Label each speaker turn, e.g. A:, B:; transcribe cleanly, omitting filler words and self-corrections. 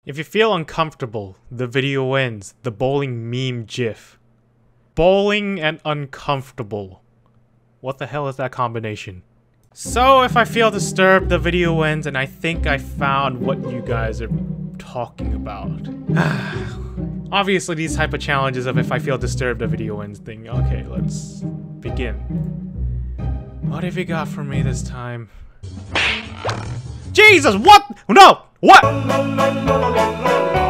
A: If you feel uncomfortable, the video ends. The bowling meme gif. Bowling and uncomfortable. What the hell is that combination? So if I feel disturbed, the video ends, and I think I found what you guys are talking about. Obviously these type of challenges of if I feel disturbed, the video ends thing. Okay, let's begin. What have you got for me this time? Jesus, what? No! What?